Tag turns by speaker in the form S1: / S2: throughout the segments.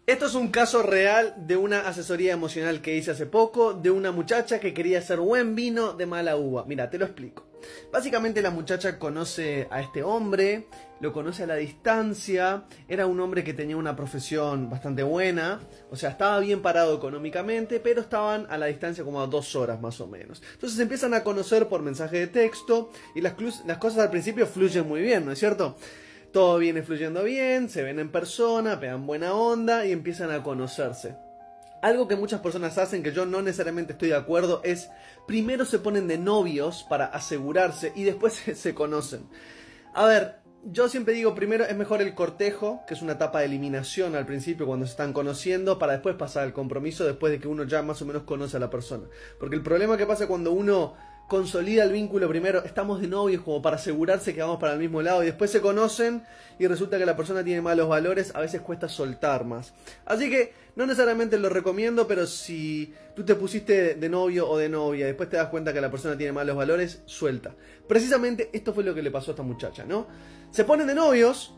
S1: Esto es un caso real de una asesoría emocional que hice hace poco, de una muchacha que quería hacer buen vino de mala uva. Mira, te lo explico. Básicamente la muchacha conoce a este hombre, lo conoce a la distancia, era un hombre que tenía una profesión bastante buena, o sea, estaba bien parado económicamente, pero estaban a la distancia como a 2 horas más o menos. Entonces se empiezan a conocer por mensaje de texto y las cosas al principio fluyen muy bien, ¿no es cierto? Todo viene fluyendo bien, se ven en persona, pegan buena onda y empiezan a conocerse. Algo que muchas personas hacen, que yo no necesariamente estoy de acuerdo, es primero se ponen de novios para asegurarse y después se conocen. A ver, yo siempre digo, primero es mejor el cortejo, que es una etapa de eliminación al principio cuando se están conociendo, para después pasar al compromiso después de que uno ya más o menos conoce a la persona. Porque el problema que pasa cuando uno consolida el vínculo primero, estamos de novios como para asegurarse que vamos para el mismo lado y después se conocen y resulta que la persona tiene malos valores, a veces cuesta soltar más. Así que no necesariamente lo recomiendo, pero si tú te pusiste de novio o de novia y después te das cuenta que la persona tiene malos valores, suelta. Precisamente esto fue lo que le pasó a esta muchacha, ¿no? Se ponen de novios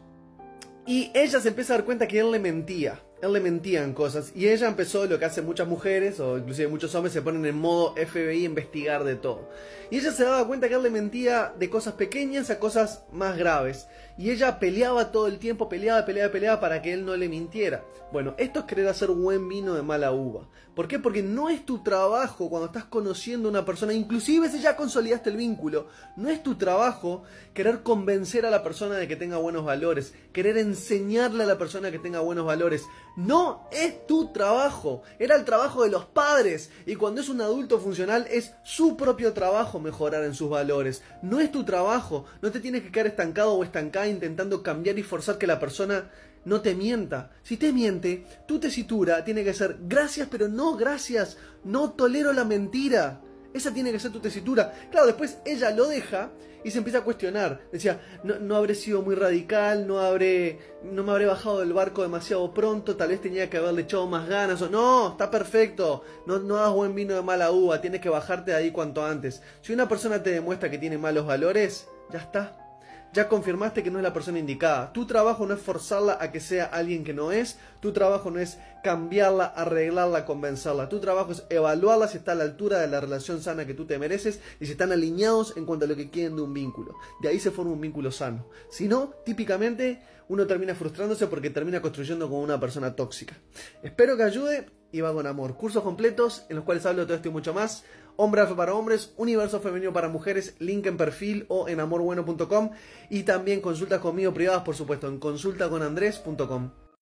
S1: y ella se empieza a dar cuenta que él le mentía. Él le mentía en cosas y ella empezó lo que hacen muchas mujeres o inclusive muchos hombres, se ponen en modo FBI a investigar de todo. Y ella se daba cuenta que él le mentía de cosas pequeñas a cosas más graves. Y ella peleaba todo el tiempo, peleaba para que él no le mintiera. Bueno, esto es querer hacer buen vino de mala uva. ¿Por qué? Porque no es tu trabajo cuando estás conociendo a una persona, inclusive si ya consolidaste el vínculo, no es tu trabajo querer convencer a la persona de que tenga buenos valores, querer enseñarle a la persona que tenga buenos valores. No es tu trabajo, era el trabajo de los padres, y cuando es un adulto funcional es su propio trabajo mejorar en sus valores. No es tu trabajo, no te tienes que quedar estancado o estancada intentando cambiar y forzar que la persona no te mienta. Si te miente, tu tesitura tiene que ser gracias pero no gracias, no tolero la mentira. Esa tiene que ser tu tesitura. Claro, después ella lo deja y se empieza a cuestionar. Decía, no habré sido muy radical, no me habré bajado del barco demasiado pronto, tal vez tenía que haberle echado más ganas. O no, está perfecto, no hagas buen vino de mala uva, tienes que bajarte de ahí cuanto antes. Si una persona te demuestra que tiene malos valores, ya está. Ya confirmaste que no es la persona indicada. Tu trabajo no es forzarla a que sea alguien que no es. Tu trabajo no es cambiarla, arreglarla, convencerla. Tu trabajo es evaluarla si está a la altura de la relación sana que tú te mereces y si están alineados en cuanto a lo que quieren de un vínculo. De ahí se forma un vínculo sano. Si no, típicamente uno termina frustrándose porque termina construyendo con una persona tóxica. Espero que ayude y va con amor. Cursos completos en los cuales hablo de todo esto y mucho más. Hombre Alfa para hombres, Universo Femenino para mujeres, link en perfil o en amorbueno.com y también consultas conmigo privadas, por supuesto, en consultaconandres.com.